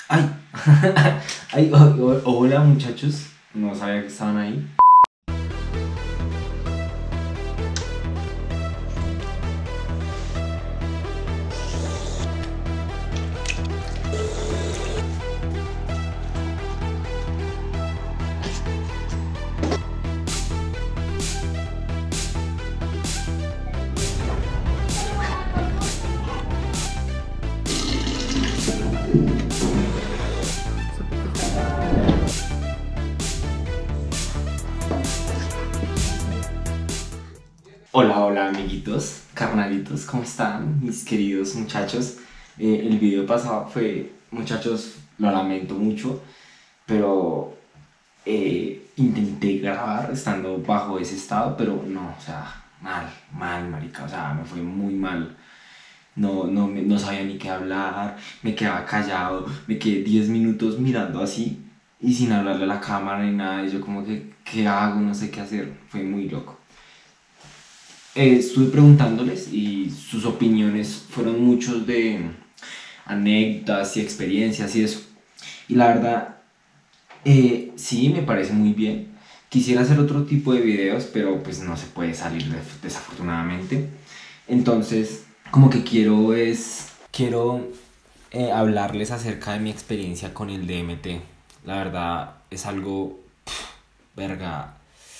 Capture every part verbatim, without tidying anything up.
Ay, ay, oh, oh, hola muchachos, no sabía que estaban ahí. Hola, hola amiguitos, carnalitos, ¿cómo están mis queridos muchachos? Eh, el video pasado fue, muchachos, lo lamento mucho, pero eh, intenté grabar estando bajo ese estado, pero no, o sea, mal, mal, marica, o sea, me fue muy mal. No, no, me- no sabía ni qué hablar, me quedaba callado, me quedé diez minutos mirando así y sin hablarle a la cámara ni nada, y yo como que, ¿qué hago? No sé qué hacer, fue muy loco. Eh, estuve preguntándoles y sus opiniones fueron muchos de anécdotas y experiencias y eso. Y la verdad, eh, sí, me parece muy bien. Quisiera hacer otro tipo de videos, pero pues no se puede salir de- desafortunadamente. Entonces, como que quiero es, quiero eh, hablarles acerca de mi experiencia con el D M T. La verdad es algo, pf, verga,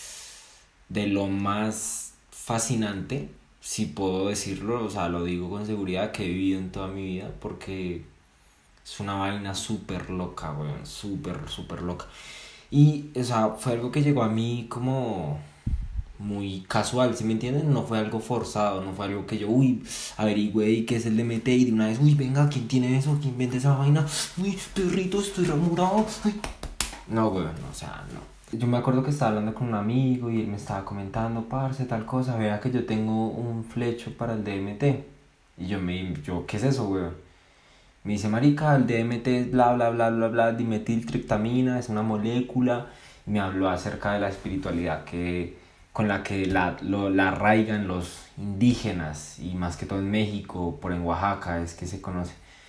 de lo más fascinante, si puedo decirlo, o sea, lo digo con seguridad, que he vivido en toda mi vida, porque es una vaina súper loca, weón, súper, súper loca. Y, o sea, fue algo que llegó a mí como muy casual, ¿sí me entienden? No fue algo forzado, no fue algo que yo, uy, averigüé y qué es el D M T y de una vez, uy, venga, ¿quién tiene eso? ¿Quién vende esa vaina? Uy, perrito, estoy enamorado. Uy. No, weón, o sea, no. Yo me acuerdo que estaba hablando con un amigo y él me estaba comentando, parce, tal cosa, vea que yo tengo un flecho para el D M T. Y yo me, yo, ¿qué es eso, weón? Me dice, marica, el D M T es bla, bla, bla, bla, bla, dimetiltriptamina, es una molécula. Y me habló acerca de la espiritualidad que, con la que la, lo, la arraigan los indígenas, y más que todo en México, por en Oaxaca es que se conoce.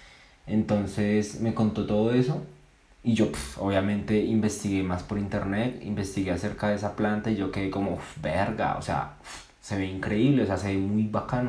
Entonces me contó todo eso y yo pf, obviamente investigué más por internet, investigué acerca de esa planta y yo quedé como, "Uf, verga, o sea, uf, se ve increíble, o sea, se ve muy bacano".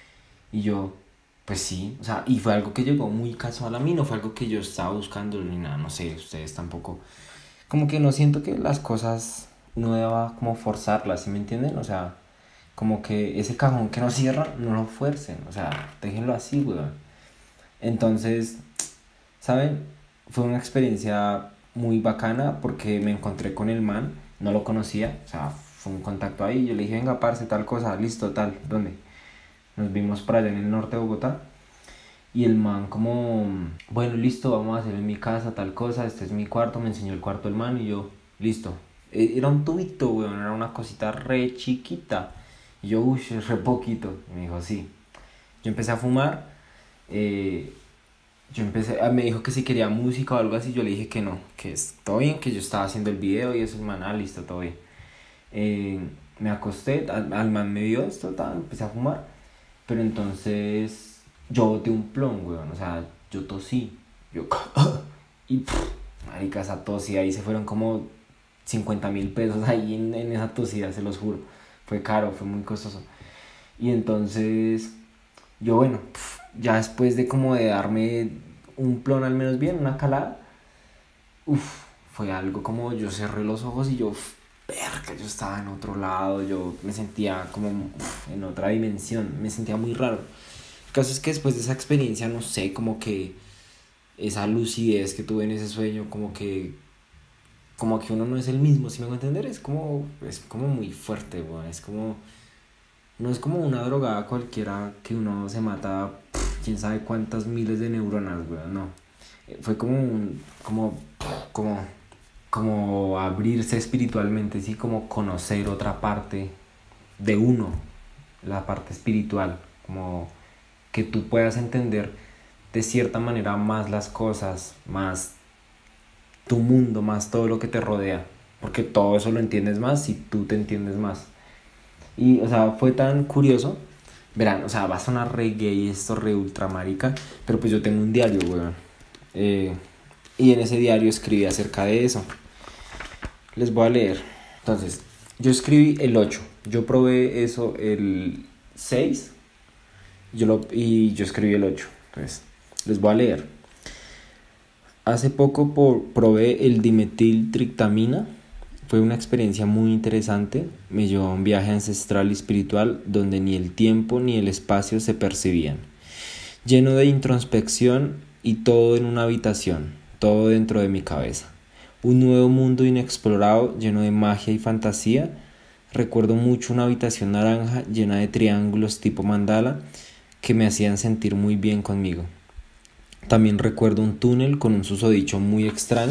Y yo, pues sí, o sea, y fue algo que llegó muy casual a mí, no fue algo que yo estaba buscando ni nada, no sé, ustedes tampoco. Como que no siento que las cosas uno deba como forzarlas, ¿sí me entienden? O sea, como que ese cajón que no cierra, no lo fuercen, o sea, déjenlo así, weón. Entonces, ¿saben? Fue una experiencia muy bacana porque me encontré con el man, no lo conocía, o sea, fue un contacto ahí. Yo le dije, venga, parce, tal cosa, listo, tal, ¿dónde? Nos vimos por allá en el norte de Bogotá. Y el man, como, bueno, listo, vamos a hacer en mi casa tal cosa, este es mi cuarto, me enseñó el cuarto el man y yo, listo. E- Era un tubito, weón, era una cosita re chiquita. Y yo, uy, es re poquito. Y me dijo, sí. Yo empecé a fumar. eh, yo empecé, ah, me dijo que si quería música o algo así, yo le dije que no, que es todo bien, que yo estaba haciendo el video y eso, el man, ah, listo, todo bien. Eh, Me acosté, al, al man me vio esto, tal, empecé a fumar, pero entonces yo boté un plon, weón, o sea, yo tosí, yo, y pff, marica, esa tosida, ahí se fueron como cincuenta mil pesos ahí en, en esa tosida, se los juro, fue caro, fue muy costoso. Y entonces yo, bueno, pf, ya después de como de darme un plon al menos bien, una calada, uff, fue algo como yo cerré los ojos y yo, uf, verga, yo estaba en otro lado, yo me sentía como uf, en otra dimensión, me sentía muy raro. El caso es que después de esa experiencia, no sé, como que esa lucidez que tuve en ese sueño, como que, como que uno no es el mismo, ¿sí me hago entender? Es como, es como muy fuerte, weón, es como, no es como una drogada cualquiera que uno se mata, pf, quién sabe cuántas miles de neuronas, weón, no. Eh, Fue como un, como, como, como abrirse espiritualmente, sí, como conocer otra parte de uno, la parte espiritual, como que tú puedas entender de cierta manera más las cosas, más tu mundo, más todo lo que te rodea, porque todo eso lo entiendes más si tú te entiendes más. Y, o sea, fue tan curioso. Verán, o sea, va a sonar re gay esto, re ultra marica. Pero pues yo tengo un diario, weón. Eh, y en ese diario escribí acerca de eso. Les voy a leer. Entonces, yo escribí el ocho, yo probé eso el seis yo lo, y yo escribí el ocho. Entonces, les voy a leer. Hace poco por, probé el dimetiltriptamina. Fue una experiencia muy interesante. Me llevó a un viaje ancestral y espiritual donde ni el tiempo ni el espacio se percibían. Lleno de introspección y todo en una habitación, todo dentro de mi cabeza. Un nuevo mundo inexplorado lleno de magia y fantasía. Recuerdo mucho una habitación naranja llena de triángulos tipo mandala que me hacían sentir muy bien conmigo. También recuerdo un túnel con un susodicho muy extraño.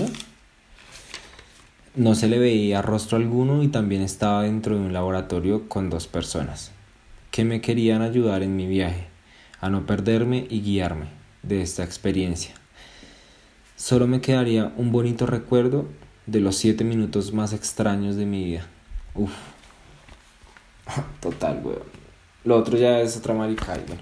No se le veía rostro alguno y también estaba dentro de un laboratorio con dos personas que me querían ayudar en mi viaje, a no perderme y guiarme de esta experiencia. Solo me quedaría un bonito recuerdo de los siete minutos más extraños de mi vida. Uf. Total, weón. Lo otro ya es otra maricada, bueno.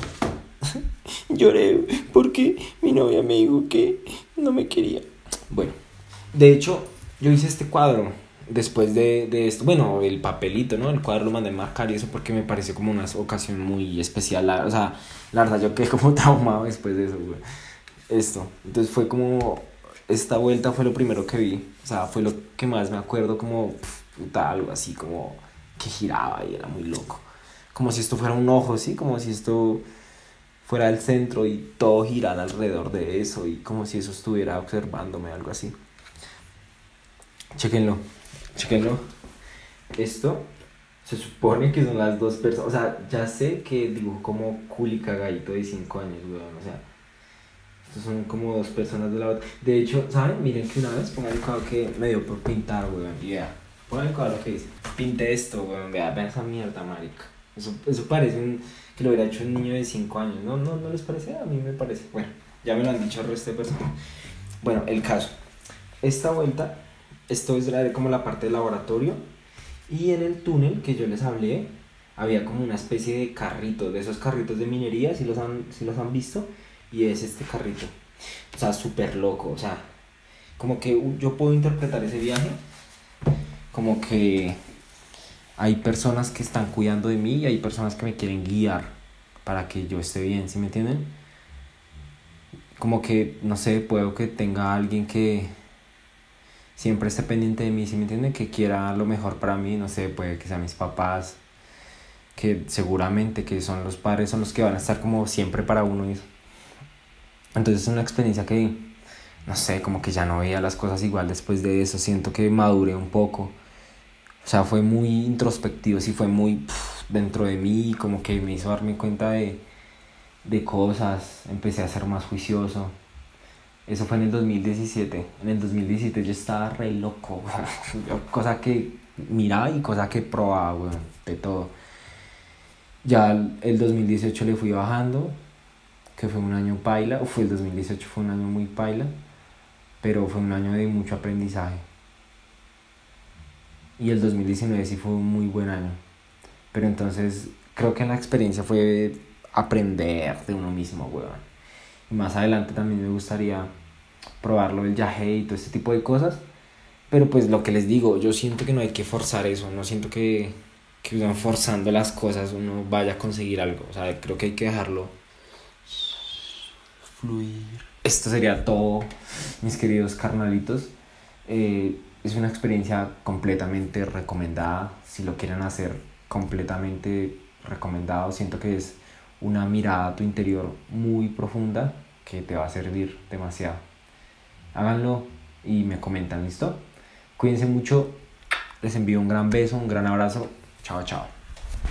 Lloré porque mi novia me dijo que no me quería. Bueno, de hecho, yo hice este cuadro después de, de esto. Bueno, el papelito, ¿no? El cuadro lo mandé a marcar y eso porque me pareció como una ocasión muy especial. La, o sea, la verdad yo quedé como traumado después de eso, güey. Esto. Entonces fue como... Esta vuelta fue lo primero que vi. O sea, fue lo que más me acuerdo como... Pff, puta, algo así como... Que giraba y era muy loco. Como si esto fuera un ojo, ¿sí? Como si esto... fuera el centro y todo girara alrededor de eso y como si eso estuviera observándome, algo así. Chéquenlo, chéquenlo. Esto se supone que son las dos personas, o sea, ya sé que dibujo como Culi cagadito de cinco años, weón, o sea, estos son como dos personas de la otra. De hecho, ¿saben? Miren que una vez, pongan el cuadro que me dio por pintar, weón, y vea, pongan el cuadro que dice, pinte esto, weón, vea, vean esa mierda, marica. Eso, eso parece un... que lo hubiera hecho un niño de cinco años. ¿No, no, no les parece? A mí me parece. Bueno, ya me lo han dicho el resto de personas. Bueno, el caso. Esta vuelta, esto es la, como la parte del laboratorio. Y en el túnel que yo les hablé, había como una especie de carrito, de esos carritos de minería, si los han, si los han visto. Y es este carrito. O sea, súper loco. O sea, como que yo puedo interpretar ese viaje como que... hay personas que están cuidando de mí y hay personas que me quieren guiar para que yo esté bien, ¿sí me entienden? Como que, no sé, puedo que tenga alguien que siempre esté pendiente de mí, ¿sí me entienden? Que quiera lo mejor para mí, no sé, puede que sean mis papás, que seguramente que son los padres, son los que van a estar como siempre para uno. Entonces es una experiencia que, no sé, como que ya no veía las cosas igual después de eso, siento que maduré un poco. O sea, fue muy introspectivo, sí, fue muy pff, dentro de mí, como que me hizo darme cuenta de, de cosas, empecé a ser más juicioso. Eso fue en el dos mil diecisiete. En el dos mil diecisiete yo estaba re loco, cosa que miraba y cosa que probaba, weón, de todo. Ya el dos mil dieciocho le fui bajando, que fue un año paila, o fue el dos mil dieciocho fue un año muy paila, pero fue un año de mucho aprendizaje. Y el dos mil diecinueve sí fue un muy buen año. Pero entonces creo que la experiencia fue aprender de uno mismo, weón. Y más adelante también me gustaría probarlo el yagé y todo este tipo de cosas. Pero pues lo que les digo, yo siento que no hay que forzar eso. No siento que, que uno forzando las cosas uno vaya a conseguir algo. O sea, creo que hay que dejarlo fluir. Esto sería todo, mis queridos carnalitos. Eh... Es una experiencia completamente recomendada, si lo quieren hacer, completamente recomendado. Siento que es una mirada a tu interior muy profunda que te va a servir demasiado. Háganlo y me comentan, ¿listo? Cuídense mucho, les envío un gran beso, un gran abrazo. Chao, chao.